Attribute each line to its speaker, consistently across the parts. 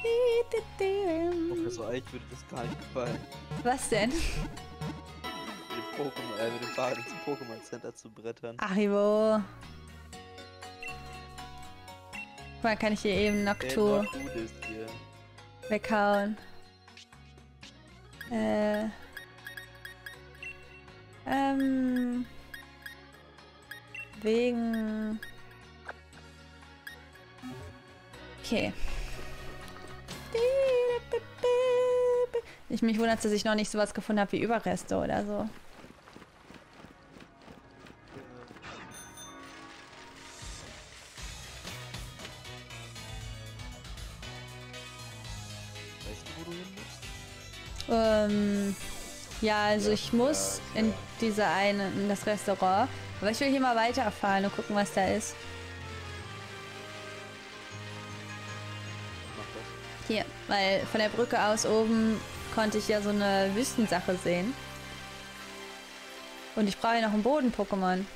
Speaker 1: Professor Eich würde das gar nicht gefallen.
Speaker 2: Was denn?
Speaker 1: Mit dem Fahrrad ins Pokémon Center zu brettern.
Speaker 2: Ach, Ivo. Guck mal, kann ich hier eben Noctu
Speaker 1: Gut ist hier.
Speaker 2: weghauen. Wegen... Okay. Mich wundert, dass ich noch nicht sowas gefunden habe wie Überreste oder so.
Speaker 1: Weißt du, wo du hin musst?
Speaker 2: Ja, also ich muss in in das Restaurant. Aber ich will hier mal weiterfahren und gucken, was da ist.
Speaker 1: Mach das.
Speaker 2: Hier, weil von der Brücke aus oben konnte ich ja so eine Wüstensache sehen. Und ich brauche ja noch einen Boden-Pokémon.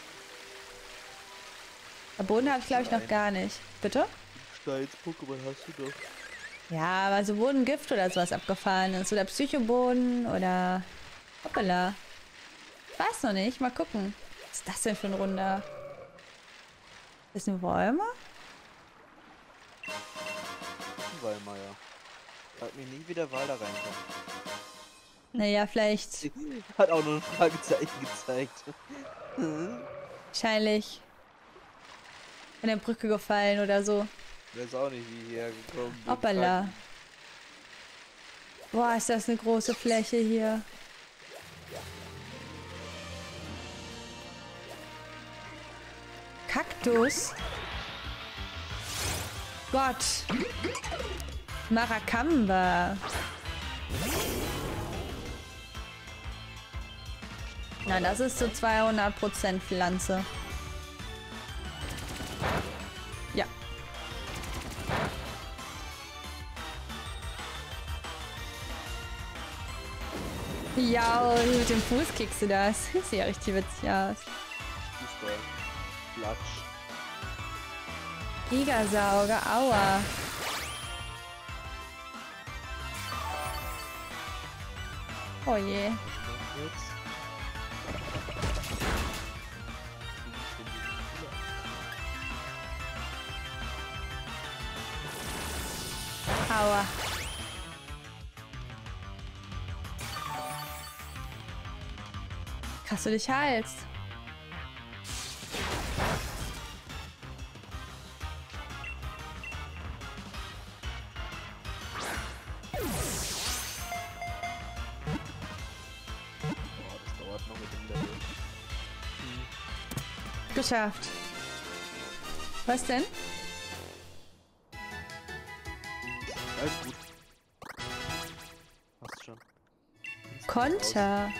Speaker 2: Aber Boden habe ich, glaube ich, noch gar nicht. Bitte?
Speaker 1: Steins-Pokémon hast du doch.
Speaker 2: Ja, aber so Bodengift oder sowas abgefahren ist. Oder Psychoboden oder... Hoppala. Ich weiß noch nicht. Mal gucken. Was ist das denn für ein runder? Ist ein Wollmer?
Speaker 1: Weilmeier. Frag mich nie, wie der Wal da reinkommt.
Speaker 2: Naja, vielleicht...
Speaker 1: Hat auch nur ein Fragezeichen gezeigt.
Speaker 2: Wahrscheinlich von der Brücke gefallen oder so.
Speaker 1: Weiß auch nicht, wie ich hergekommen bin.
Speaker 2: Hoppala. Boah, ist das eine große Fläche hier. Kaktus? Gott. Maracamba. Na, das ist so 200% Pflanze. Ja. Ja, mit dem Fuß kickst du das. Sieht ja richtig witzig aus.
Speaker 1: Fußball. Platsch.
Speaker 2: Gigasauger, aua. Oh je. Aua. Krass, du dich heilst.
Speaker 1: Das dauert noch mit dem Level.
Speaker 2: Geschafft. Was denn?
Speaker 1: Alles gut. Passt schon.
Speaker 2: Konter.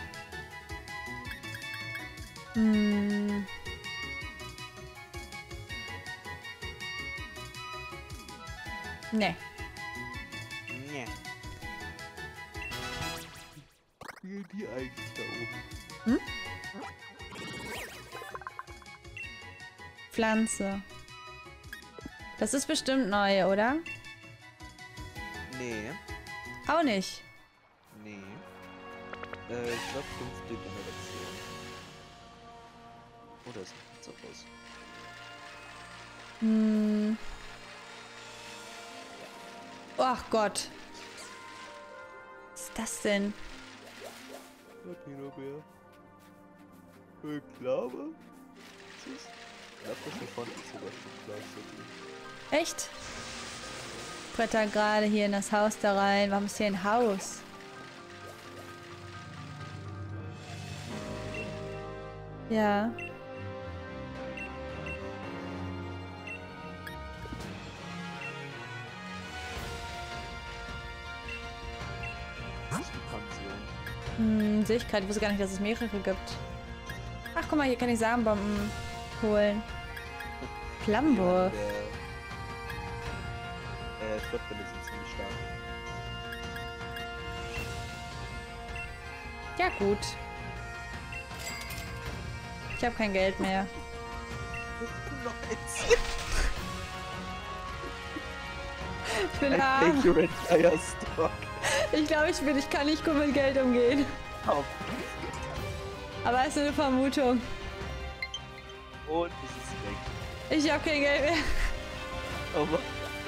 Speaker 2: Hm. Ne.
Speaker 1: Nee. Wie die eigentlich da oben?
Speaker 2: Hm? Pflanze. Das ist bestimmt neu, oder?
Speaker 1: Nee.
Speaker 2: Auch nicht.
Speaker 1: Nee. Ich glaube 5. Generation. Oder ist nicht so aus?
Speaker 2: Hm. Ach Gott. Was ist das denn?
Speaker 1: Latinobär. Ich glaube. Ich glaube, das hier vorne ist sogar schon Fleisch.
Speaker 2: Echt? Bretter gerade hier in das Haus da rein. Warum ist hier ein Haus? Ja.
Speaker 1: Das ist die Pension.
Speaker 2: Sehe ich gerade. Ich wusste gar nicht, dass es mehrere gibt. Ach, guck mal, hier kann ich Samenbomben holen. Flamburg.
Speaker 1: Flottbälle sind ziemlich stark.
Speaker 2: Ja, gut. Ich habe kein Geld mehr. Ich bin
Speaker 1: I take
Speaker 2: arm.
Speaker 1: your entire stock.
Speaker 2: Ich glaube, ich kann nicht gut mit Geld umgehen.
Speaker 1: Auf.
Speaker 2: Aber es ist eine Vermutung.
Speaker 1: Und es ist weg.
Speaker 2: Ich habe kein Geld mehr.
Speaker 1: Oh Mann,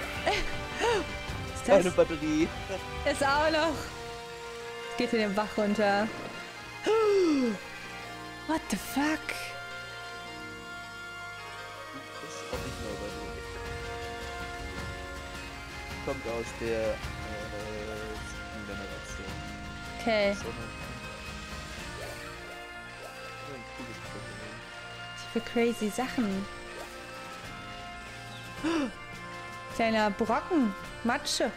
Speaker 2: Ist
Speaker 1: keine
Speaker 2: das?
Speaker 1: Batterie.
Speaker 2: Ist auch noch. Es geht in den Bach runter. What the fuck?
Speaker 1: Das ist auch nicht mehr Batterie. Kommt aus der 7. Generation.
Speaker 2: Okay.
Speaker 1: Sondern ein cooles Pokémon.
Speaker 2: Für crazy Sachen. Kleiner Brocken. Matsche.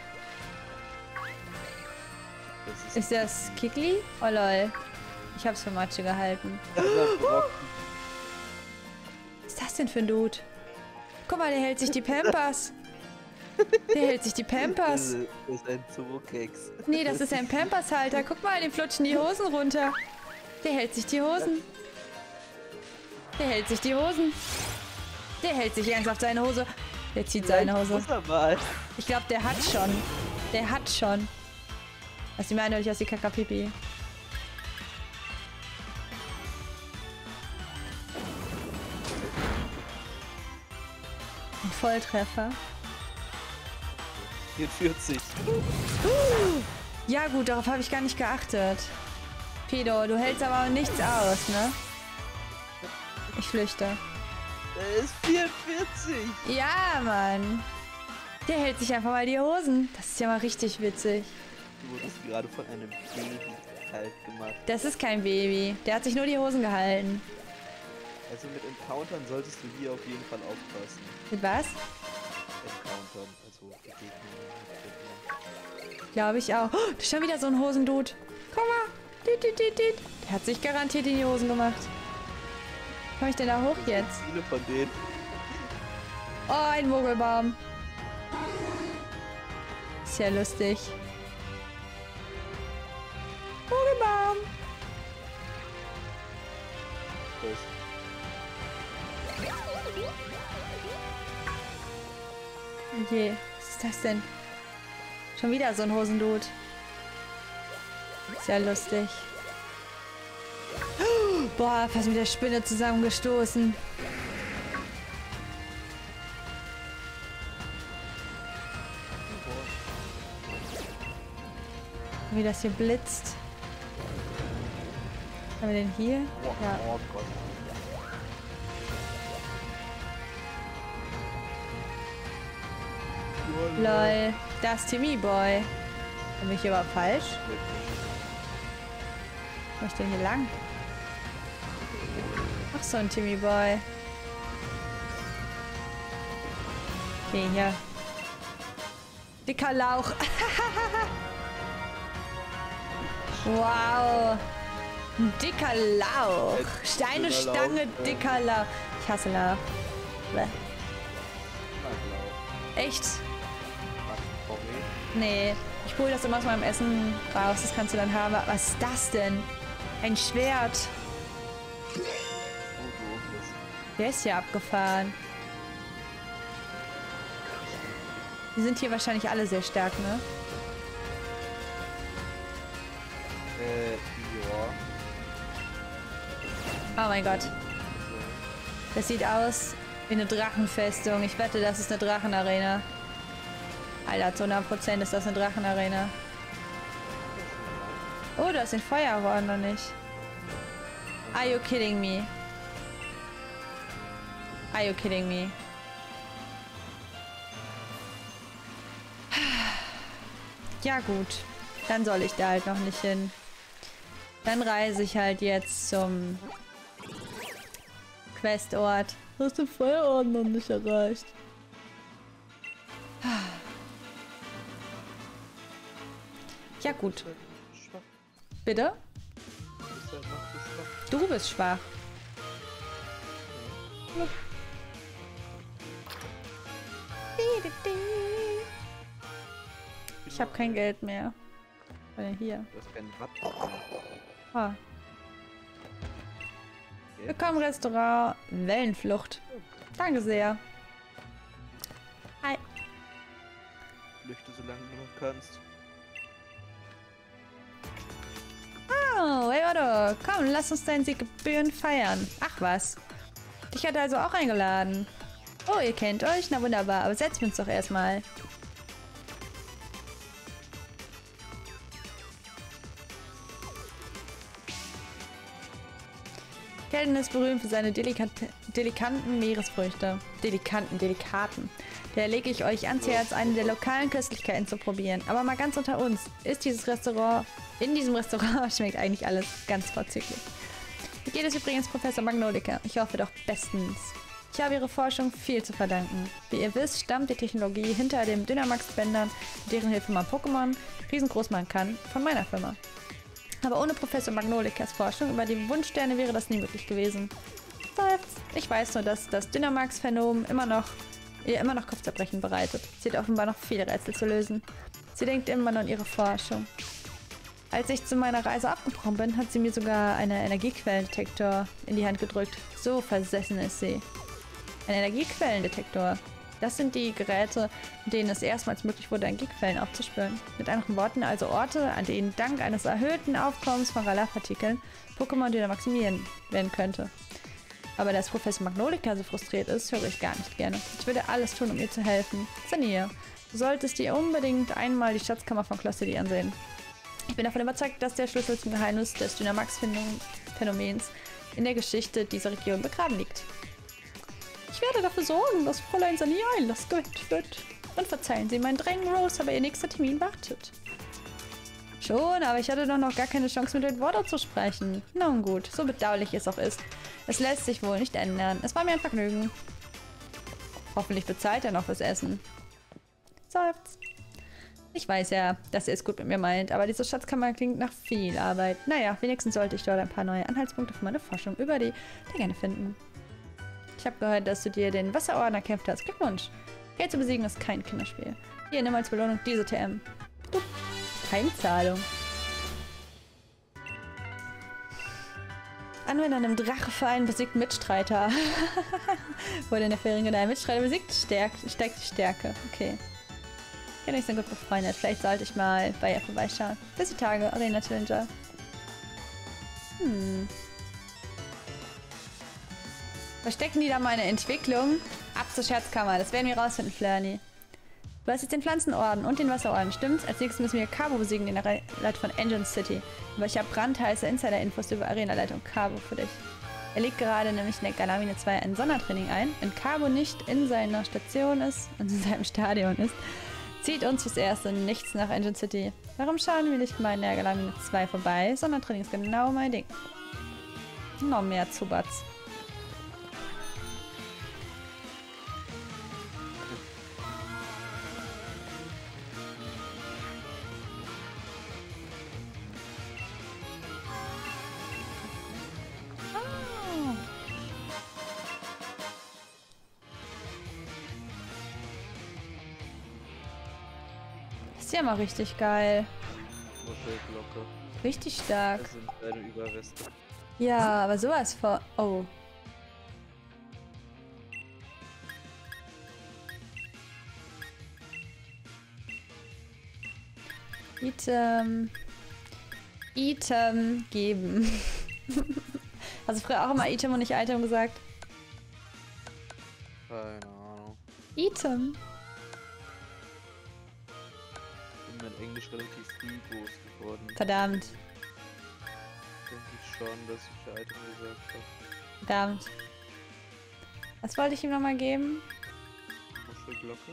Speaker 1: Das
Speaker 2: Ist das Kikli? Oh lol. Ich hab's für Matsche gehalten.
Speaker 1: Brocken.
Speaker 2: Was ist das denn für ein Dude? Guck mal, der hält sich die Pampers. Der hält sich die Pampers.
Speaker 1: Das ist ein Zookeks.
Speaker 2: Nee, das ist ein Pampers-Halter. Guck mal, dem flutschen die Hosen runter. Der hält sich die Hosen. Der hält sich die Hosen. Der hält sich ernsthaft seine Hose. Der zieht seine Hose.
Speaker 1: Muss er mal.
Speaker 2: Ich glaube, der hat schon. Der hat schon. Das sieht mir eindeutig aus wie Kakapipi. Ein Volltreffer.
Speaker 1: 44.
Speaker 2: Ja gut, darauf habe ich gar nicht geachtet. Pedo, du hältst aber nichts aus, ne? Ich flüchte.
Speaker 1: Er ist 44.
Speaker 2: Ja, Mann. Der hält sich einfach mal die Hosen. Das ist ja mal richtig witzig.
Speaker 1: Du wurdest gerade von einem Baby kalt gemacht.
Speaker 2: Das ist kein Baby. Der hat sich nur die Hosen gehalten.
Speaker 1: Also mit Encountern solltest du hier auf jeden Fall aufpassen.
Speaker 2: Mit was?
Speaker 1: Encountern, also Begegnungen.
Speaker 2: Glaube ich auch. Oh, das ist schon wieder so ein Hosendude. Guck mal. Der hat sich garantiert in die Hosen gemacht. Komm ich denn da hoch jetzt?
Speaker 1: Viele von denen.
Speaker 2: Oh, ein Mogelbaum. Ist ja lustig. Mogelbaum. Okay, was ist das denn? Schon wieder so ein Hosendude. Ist ja lustig. Boah, fast mit der Spinne zusammengestoßen. Wie das hier blitzt. Was haben wir denn hier? Ja.
Speaker 1: Oh Gott.
Speaker 2: Lol, da ist Timmy Boy. Bin ich hier aber falsch? Wo ist denn hier lang? Ach so, ein Timmy Boy. Okay, hier. Dicker Lauch. Wow. Ein dicker Lauch. Steine, Stange, dicker Lauch. Ich hasse Lauch. Bäh. Echt? Nee. Ich hole das immer aus meinem Essen raus. Das kannst du dann haben. Was ist das denn? Ein Schwert. Wer ist hier abgefahren? Die sind hier wahrscheinlich alle sehr stark, ne?
Speaker 1: Ja.
Speaker 2: Oh mein Gott. Das sieht aus wie eine Drachenfestung. Ich wette, das ist eine Drachenarena. Alter, zu 100% ist das eine Drachenarena. Oh, du hast den Feuerhorn noch nicht. Are you kidding me? Are you kidding me? Ja gut, dann soll ich da halt noch nicht hin. Dann reise ich halt jetzt zum Questort. Du hast den Feuerorden noch nicht erreicht. Ja gut. Bitte? Du bist schwach. Ich habe kein Geld mehr. Hier.
Speaker 1: Du hast keinen Watt.
Speaker 2: Ah. Willkommen Restaurant Wellenflucht. Danke sehr. Hi.
Speaker 1: Flüchte, solange du noch kannst.
Speaker 2: Oh, hey Otto, komm, lass uns deinen Sieg gebührend feiern. Ach was. Dich hat er also auch eingeladen. Oh, ihr kennt euch? Na wunderbar, aber setzen wir uns doch erstmal. Kelden ist berühmt für seine delikanten Meeresfrüchte. Delikaten. Da lege ich euch ans Herz, eine der lokalen Köstlichkeiten zu probieren. Aber mal ganz unter uns, in diesem Restaurant schmeckt eigentlich alles ganz vorzüglich. Wie geht es übrigens Professor Magnolica? Ich hoffe doch bestens. Ich habe ihre Forschung viel zu verdanken. Wie ihr wisst, stammt die Technologie hinter den Dynamax-Bändern, mit deren Hilfe man Pokémon riesengroß machen kann, von meiner Firma. Aber ohne Professor Magnolicas Forschung über die Wunschsterne wäre das nie möglich gewesen. Ich weiß nur, dass das Dynamax-Phänomen ihr immer noch Kopfzerbrechen bereitet. Sie hat offenbar noch viele Rätsel zu lösen. Sie denkt immer nur an ihre Forschung. Als ich zu meiner Reise abgebrochen bin, hat sie mir sogar einen Energiequellendetektor in die Hand gedrückt. So versessen ist sie. Ein Energiequellendetektor. Das sind die Geräte, mit denen es erstmals möglich wurde, Energiequellen aufzuspüren. Mit anderen Worten also Orte, an denen dank eines erhöhten Aufkommens von Ralarpartikeln Pokémon dynamaximieren werden könnte. Aber dass Professor Magnolica so frustriert ist, höre ich gar nicht gerne. Ich würde alles tun, um ihr zu helfen. Xenia, du solltest dir unbedingt einmal die Schatzkammer von Kloss City ansehen. Ich bin davon überzeugt, dass der Schlüssel zum Geheimnis des Dynamax-Phänomens in der Geschichte dieser Region begraben liegt. Ich werde dafür sorgen, dass Fräulein Xenia Einlass geweckt wird. Und verzeihen Sie mein Drängen, Rose, aber Ihr nächster Termin wartet. Schon, aber ich hatte doch noch gar keine Chance, mit Eduardo zu sprechen. Nun gut, so bedauerlich es auch ist. Es lässt sich wohl nicht ändern. Es war mir ein Vergnügen. Hoffentlich bezahlt er noch fürs Essen. Seufzt. Ich weiß ja, dass er es gut mit mir meint, aber diese Schatzkammer klingt nach viel Arbeit. Naja, wenigstens sollte ich dort ein paar neue Anhaltspunkte für meine Forschung über die Dinge finden. Ich habe gehört, dass du dir den Wasserorden erkämpft hast. Glückwunsch. Geld zu besiegen ist kein Kinderspiel. Hier, nimm als Belohnung diese TM. Du. Heimzahlung. Anwender einem Drachefallen besiegt Mitstreiter. Wurde in der Ferien dein Mitstreiter besiegt, steigt die Stärke. Okay. Ja, ich sind gut befreundet. Vielleicht sollte ich mal bei ihr vorbeischauen. Bis die Tage, Arena Challenger. Verstecken die da meine Entwicklung? Ab zur Scherzkammer. Das werden wir rausfinden, Flirny. Du hast jetzt den Pflanzenorden und den Wasserorden, stimmt's? Als nächstes müssen wir Cabo besiegen, den Leiter von Engine City. Aber ich habe brandheiße Insider-Infos über Arena-Leitung Cabo für dich. Er legt gerade nämlich in der Galamine 2 ein Sondertraining ein. Wenn Cabo nicht in seiner Station ist, und in seinem Stadion ist, zieht uns fürs Erste nichts nach Engine City. Warum schauen wir nicht mal in der Galamine 2 vorbei? Sondertraining ist genau mein Ding. Noch mehr Zubats. Ist ja mal richtig geil.
Speaker 1: Muschelglocke.
Speaker 2: Richtig stark.
Speaker 1: Das sind deine Überreste.
Speaker 2: Ja, aber sowas vor... Oh. Item geben. Hast du früher auch immer Item und nicht Item gesagt?
Speaker 1: Keine Ahnung.
Speaker 2: Item.
Speaker 1: Ich bin in Englisch relativ früh groß geworden.
Speaker 2: Verdammt.
Speaker 1: Denke ich schon, dass ich Item gesagt habe.
Speaker 2: Verdammt. Was wollte ich ihm nochmal geben?
Speaker 1: Muschelglocke.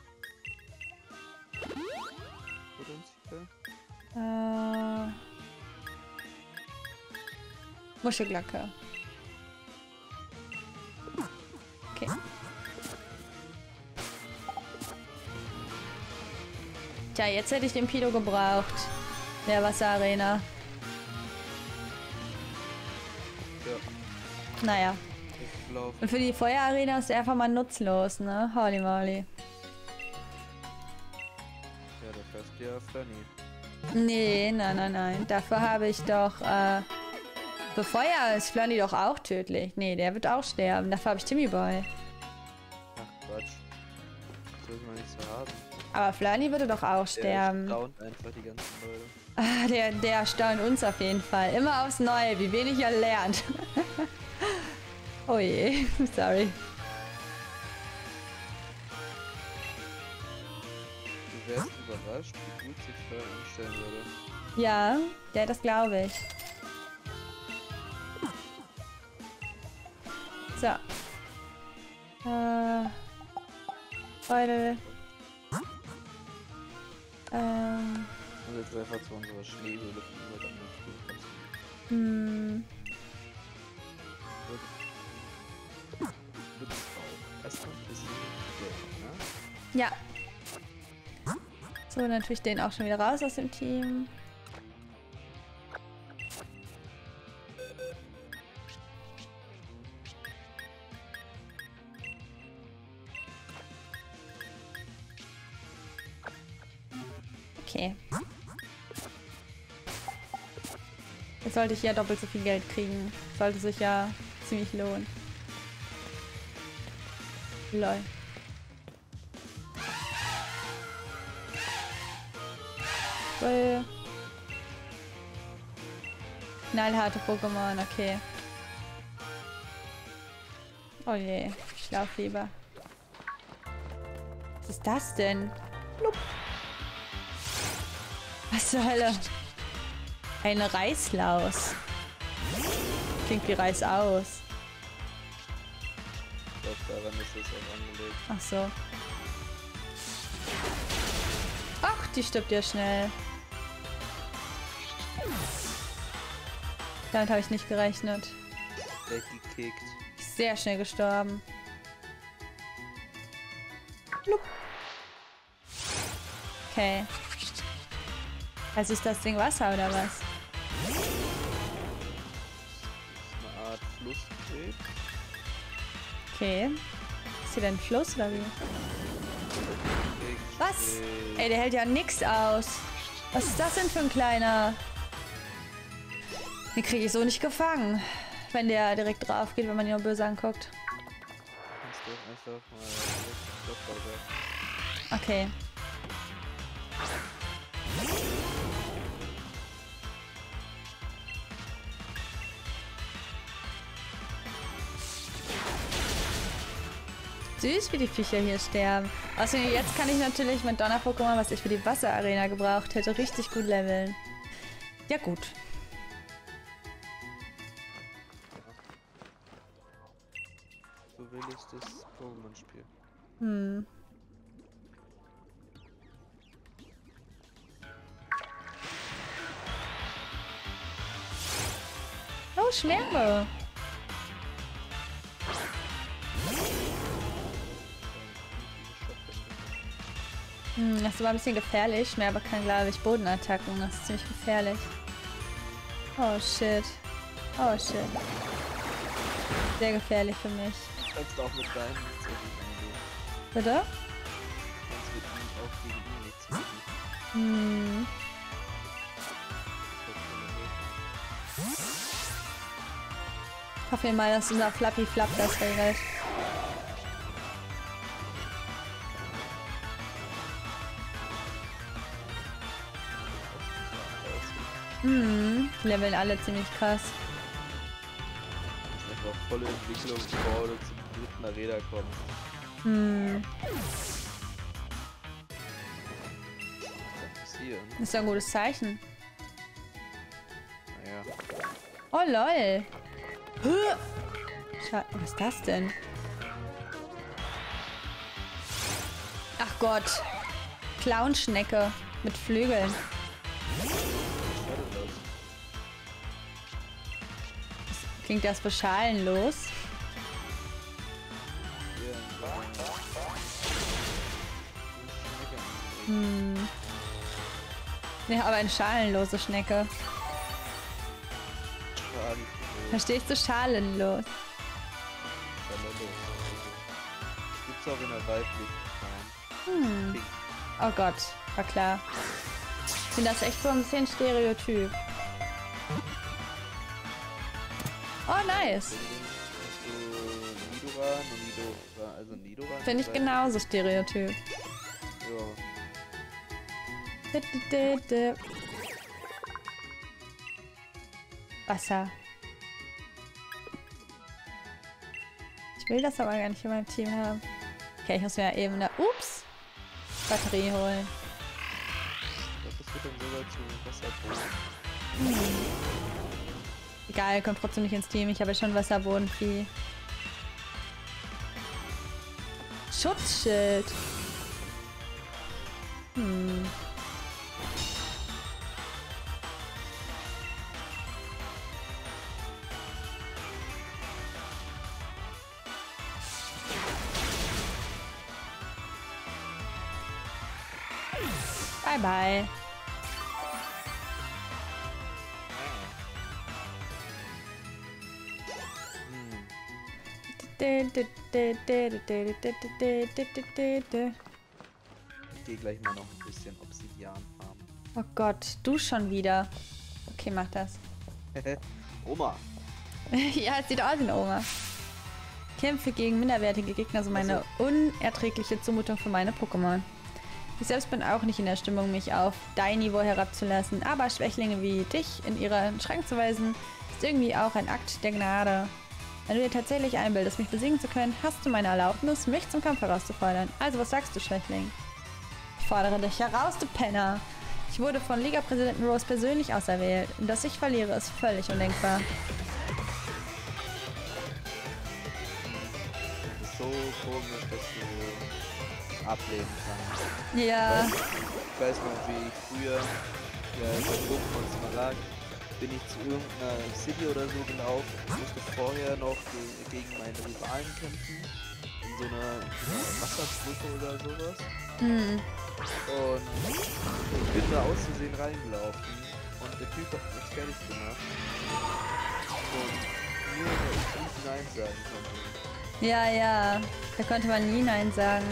Speaker 1: Potenziell.
Speaker 2: Muschelglocke. Okay. Tja, jetzt hätte ich den Pido gebraucht. Der Wasserarena.
Speaker 1: Ja.
Speaker 2: Naja.
Speaker 1: Ich laufe.
Speaker 2: Und für die Feuerarena ist der einfach mal nutzlos, ne? Holy moly.
Speaker 1: Ja, da fährst du ja öfter nie.
Speaker 2: Nee, nein. Dafür habe ich doch, für Feuer ist Flirny doch auch tödlich. Nee, der wird auch sterben. Dafür habe ich Timmy Boy.
Speaker 1: Ach Quatsch. will man nicht so haben.
Speaker 2: Aber Flirny würde doch auch sterben.
Speaker 1: Der staunt einfach die ganzen Leute.
Speaker 2: Ah, der staunt uns auf jeden Fall. Immer aufs Neue, wie wenig er lernt. Oh je, sorry.
Speaker 1: Du wärst überrascht, wie gut sich Fleur anstellen würde.
Speaker 2: Ja, das glaube ich. So. Beutel.
Speaker 1: Und jetzt einfach zu unserer Schneehöhle rüber, dann kannst du. Erstmal ein bisschen Geld, ne?
Speaker 2: Ja. So, natürlich den auch schon wieder raus aus dem Team. Okay. Jetzt sollte ich ja doppelt so viel Geld kriegen. Sollte sich ja ziemlich lohnen. Lol. Knallharte Pokémon, okay. Oh je, ich lauf lieber. Was ist das denn? Blub. Was zur Hölle? Eine Reislaus. Klingt wie Reisaus.
Speaker 1: Ich glaube, daran ist das auch angelegt.
Speaker 2: Ach so. Ach, die stirbt ja schnell. Damit habe ich nicht gerechnet.
Speaker 1: Weggekickt.
Speaker 2: Sehr schnell gestorben. Blub. Okay. Also ist das Ding Wasser oder was?
Speaker 1: Das ist eine Art Flusskrebs.
Speaker 2: Okay. Ist hier denn ein Fluss oder wie? Was? Ey, der hält ja nix aus. Was ist das denn für ein kleiner? Den kriege ich so nicht gefangen. Wenn der direkt drauf geht, wenn man ihn nur böse anguckt.
Speaker 1: Kannst du einfach mal
Speaker 2: Okay. Süß, wie die Viecher hier sterben. Außerdem, jetzt kann ich natürlich mit Donner-Pokémon, was ich für die Wasserarena gebraucht hätte, richtig gut leveln. Ja, gut.
Speaker 1: So will ich das Pokémon-Spiel.
Speaker 2: Hm. Oh, Schwärme. Das ist aber ein bisschen gefährlich. Schmerbe kann, glaube ich, Bodenattacken. Das ist ziemlich gefährlich. Oh, shit. Oh, shit. Sehr gefährlich für mich.
Speaker 1: Du kannst auch mit deinem nichts umgehen.
Speaker 2: Bitte?
Speaker 1: Du kannst mit ihm auch gegen ihn nichts umgehen.
Speaker 2: Hoffen wir mal, dass unser Flappy Flapp das regelt. Leveln alle ziemlich krass.
Speaker 1: Das ist einfach volle Entwicklung, bevor du zum dritten Arena kommst. Was passieren?
Speaker 2: Das ist ja ein gutes Zeichen.
Speaker 1: Naja.
Speaker 2: Oh lol. Schade, was ist das denn? Ach Gott. Clownschnecke mit Flügeln. Klingt das beschalenlos? Ja, aber eine schalenlose Schnecke. Verstehst du? Schalenlos.
Speaker 1: Gibt's auch in der weiblichen Form.
Speaker 2: Oh Gott, war klar. Ich finde das echt so ein bisschen Stereotyp. Oh, nice.
Speaker 1: Nidoran und Nidoran, also Nidoran.
Speaker 2: Finde ich genauso Stereotyp.
Speaker 1: Ja.
Speaker 2: Wasser. Ich will das aber gar nicht in meinem Team haben. Okay, ich muss mir eben eine Batterie holen.
Speaker 1: Ich glaube, das wird dann sogar zu Wasserboden.
Speaker 2: Egal, kommt trotzdem nicht ins Team. Ich habe ja schon Wasserbodenvieh. Schutzschild. Bye bye.
Speaker 1: Ich gehe gleich mal noch ein bisschen Obsidian farmen.
Speaker 2: Oh Gott, du schon wieder. Okay, mach das.
Speaker 1: Oma.
Speaker 2: Ja, es sieht aus wie eine Oma. Kämpfe gegen minderwertige Gegner sind meine unerträgliche Zumutung für meine Pokémon. Ich selbst bin auch nicht in der Stimmung, mich auf dein Niveau herabzulassen, aber Schwächlinge wie dich in ihren Schrank zu weisen, ist irgendwie auch ein Akt der Gnade. Wenn du dir tatsächlich einbildest, mich besiegen zu können, hast du meine Erlaubnis, mich zum Kampf herauszufordern. Also was sagst du, Schwächling? Ich fordere dich heraus, du Penner! Ich wurde von Liga-Präsidenten Rose persönlich auserwählt. Und dass ich verliere, ist völlig undenkbar.
Speaker 1: Das ist so komisch, dass du ablehnen kannst.
Speaker 2: Ja.
Speaker 1: Ich weiß noch, wie ich früher bei Pokémon Smaragd bin ich zu irgendeiner City oder so gelaufen. Ich musste vorher noch gegen meine Rivalen kämpfen. In so einer Wasserbrücke oder sowas.
Speaker 2: Hm.
Speaker 1: Und ich bin da aus Versehen reingelaufen. Und der Typ hat mich fertig gemacht. Und nur weil ich nicht Nein sagen konnte.
Speaker 2: Ja. Da konnte man nie Nein sagen.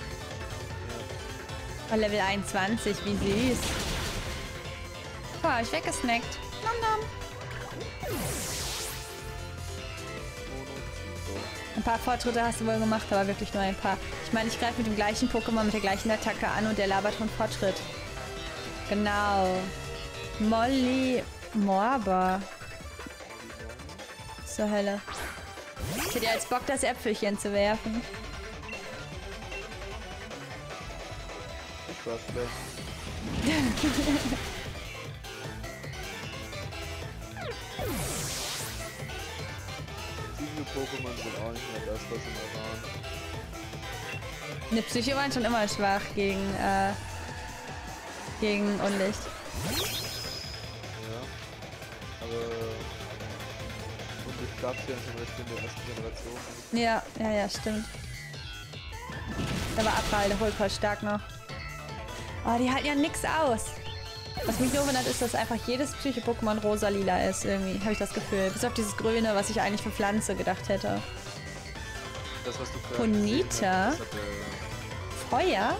Speaker 1: Ja.
Speaker 2: Oh, Level 21, wie süß. Boah, ich weggesnackt. Nom nom. Ein paar Fortschritte hast du wohl gemacht, aber wirklich nur ein paar. Ich meine, ich greife mit dem gleichen Pokémon mit der gleichen Attacke an und der labert von Fortschritt. Genau. Molly Morba. Zur Hölle. Ich hätte jetzt Bock, das Äpfelchen zu werfen.
Speaker 1: Ich war's gleich. Diese Pokémon sind auch nicht mehr das, was sie mal waren.
Speaker 2: Eine Psyche waren schon immer schwach gegen Unlicht.
Speaker 1: Ja. Aber und ich gab's ja zum Beispiel in der ersten Generation.
Speaker 2: Ja, stimmt. Da war Abfall, der voll stark noch. Oh, die halten ja nix aus. Was mich nur wundert, ist, dass einfach jedes Psyche-Pokémon rosa-lila ist, irgendwie, habe ich das Gefühl. Bis auf dieses Grüne, was ich eigentlich für Pflanze gedacht hätte.
Speaker 1: Das, was du gerade
Speaker 2: Bonita?
Speaker 1: gesehen hast,
Speaker 2: Feuer?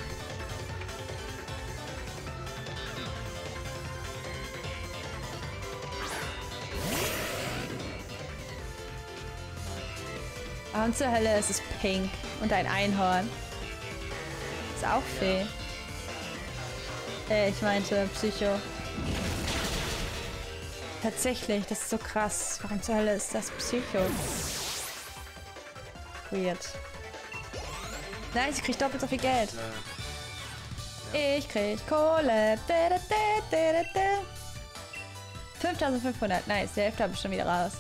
Speaker 2: Ah, und zur Hölle ist es pink. Und ein Einhorn. Ist auch Fee. Ich meinte Psycho. Tatsächlich, das ist so krass. Warum zur Hölle ist das Psycho? Weird. Nice, ich krieg doppelt so viel Geld. Ich krieg Kohle. 5500. Nice, die Hälfte habe ich schon wieder raus.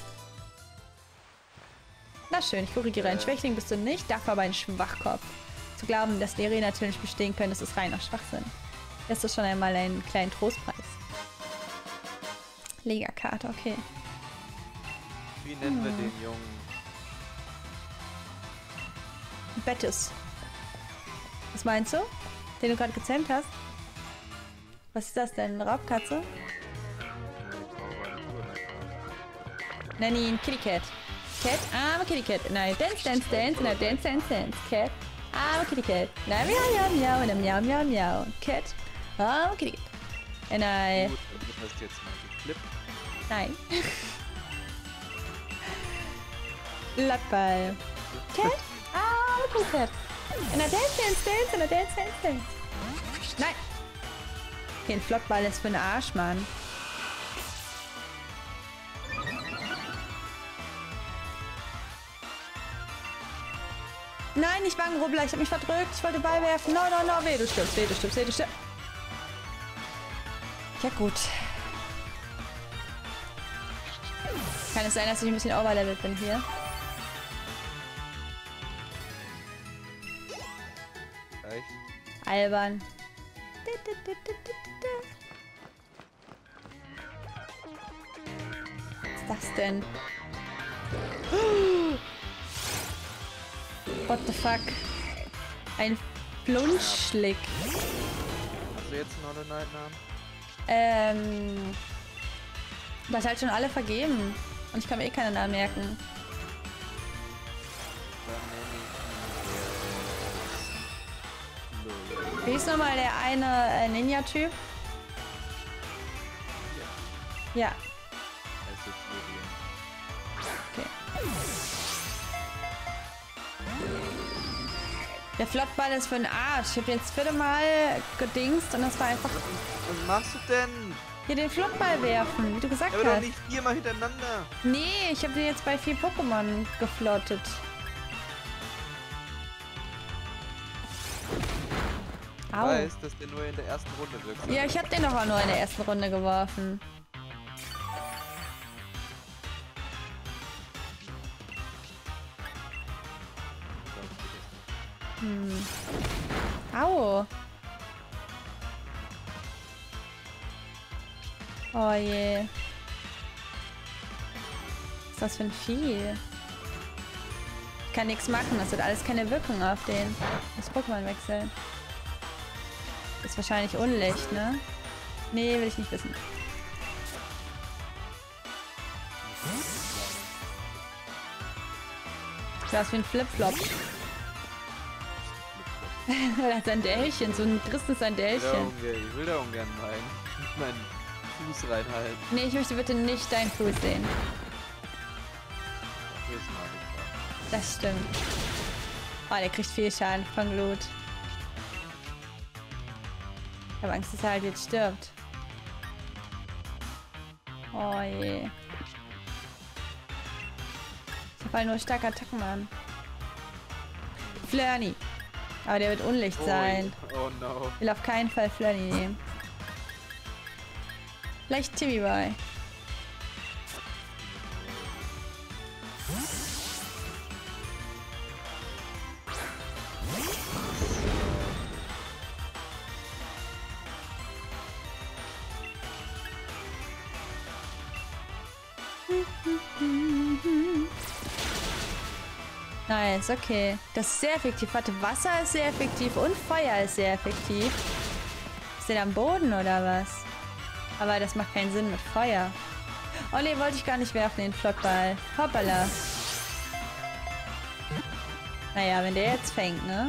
Speaker 2: Na schön, ich korrigiere. Ein Schwächling bist du nicht, dafür aber ein Schwachkopf. Zu glauben, dass Lehren natürlich bestehen können, das ist reiner Schwachsinn. Das ist schon einmal einen kleinen Trostpreis. Lega-Karte, okay.
Speaker 1: Wie nennen wir den Jungen?
Speaker 2: Bettis. Was meinst du? Den du gerade gezähmt hast? Was ist das denn? Eine Raubkatze? Nenn ihn Kitty Cat. Cat, I'm a Kitty Cat. And I dance, dance, dance, and I dance, dance, dance. Cat, I'm a Kitty Cat. And I meow, meow, meow, and I meow, meow, meow. Cat, I'm a Kitty Cat. And I...
Speaker 1: Gut, du hast jetzt mal geklippt.
Speaker 2: Nein. Lackball. Cat, I'm a Kitty Cat. In der Dance, in der Dance. Nein! Okay, ein Flottball ist für den Arsch, Mann. Nein, nicht Wangenrubbler, ich hab mich verdrückt. Ich wollte Ball werfen. No, weh, du stirbst. Ja, gut. Kann es sein, dass ich ein bisschen overlevelt bin hier?
Speaker 1: Echt?
Speaker 2: Albern. Was ist das denn? What the fuck? Ein Flunschlick.
Speaker 1: Hast du jetzt einen Hollow Knight Namen?
Speaker 2: Das halt schon alle vergeben. Und ich kann mir eh keinen Namen merken.
Speaker 1: Dann nenne ich
Speaker 2: Wie ist nochmal der eine Ninja-Typ? Ja.
Speaker 1: heißt jetzt Lurian.
Speaker 2: Okay. Der Flottball ist für den Arsch. Ich habe jetzt 4. Mal gedingst und das war einfach...
Speaker 1: Was machst du denn?
Speaker 2: Hier den Flottball werfen, wie du gesagt
Speaker 1: Aber doch
Speaker 2: hast.
Speaker 1: nicht 4-mal hintereinander.
Speaker 2: Nee, ich habe den jetzt bei 4 Pokémon geflottet.
Speaker 1: Ich
Speaker 2: Au.
Speaker 1: weiß, dass der nur in der ersten Runde wirkt.
Speaker 2: Ja, ich habe den doch auch nur in der ersten Runde geworfen. Au. Oh je. Was ist das für ein Vieh? Ich kann nichts machen, das hat alles keine Wirkung auf den. Das Pokémon wechseln. Ist wahrscheinlich Unlicht, ne? Nee, will ich nicht wissen. Das ist wie ein Flipflop. Er hat Sandälchen, so ein tristes Sandälchen.
Speaker 1: Ich will da ungern meinen Fuß reinhalten.
Speaker 2: Nee, ich möchte bitte nicht deinen Fuß sehen.
Speaker 1: Hier ist mal
Speaker 2: Das stimmt. Oh, der kriegt viel Schaden von Glut. Ich habe Angst, dass er halt jetzt stirbt. Oh je. Ich habe halt nur starke Attacken, Mann. Flirny. Aber der wird Unlicht sein.
Speaker 1: Oh no.
Speaker 2: Ich will auf keinen Fall Flirny nehmen. Vielleicht Timmy Boy. Nice, okay. Das ist sehr effektiv. Warte, Wasser ist sehr effektiv und Feuer ist sehr effektiv. Ist der am Boden oder was? Aber das macht keinen Sinn mit Feuer. Oh ne, wollte ich gar nicht werfen, den Flottball. Hoppala. Naja, wenn der jetzt fängt, ne?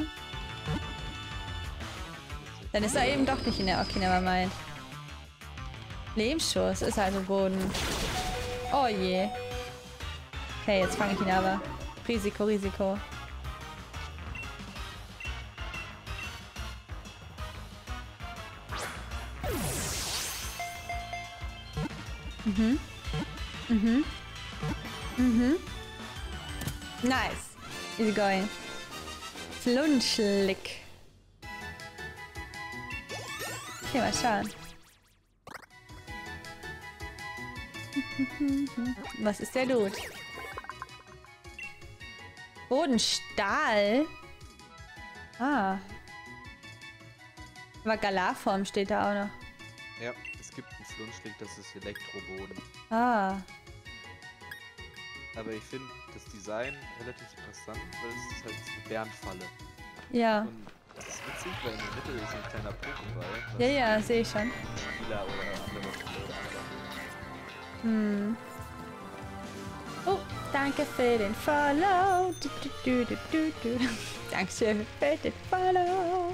Speaker 2: Dann ist er eben doch nicht in der... Okay, nevermind. Lebensschuss ist also Boden. Oh je. Okay, jetzt fange ich ihn aber. Risiko, Risiko. Nice. Easy going. Flunschlick. Okay, mal schauen. Was ist der Dude? Bodenstahl? Ah. Aber Galarform steht da auch noch.
Speaker 1: Ja, es gibt einen Flunschlick, das ist Elektroboden.
Speaker 2: Ah.
Speaker 1: Aber ich finde das Design relativ interessant, weil es ist halt eine Bärenfalle.
Speaker 2: Ja.
Speaker 1: Und das ist witzig, weil in der Mitte ist ein kleiner Pokéball. was
Speaker 2: Ja, ja, sehe ich schon.
Speaker 1: Spieler oder andere Spieler
Speaker 2: Oh, danke für den Follow. Dankeschön für den Follow.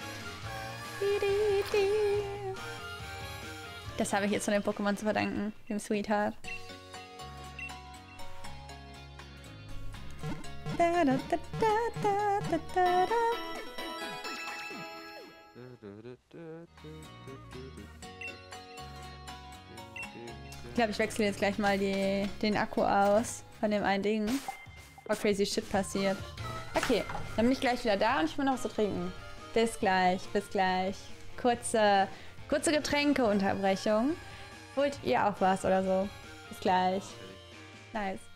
Speaker 2: Das habe ich jetzt von dem Pokémon zu verdanken, dem Sweetheart. Da, Ich glaube, ich wechsle jetzt gleich mal den Akku aus von dem einen Ding. Oh, crazy shit passiert. Okay, dann bin ich gleich wieder da und ich will noch was zu trinken. Bis gleich, bis gleich. Kurze Getränkeunterbrechung. Holt ihr auch was oder so? Bis gleich. Nice.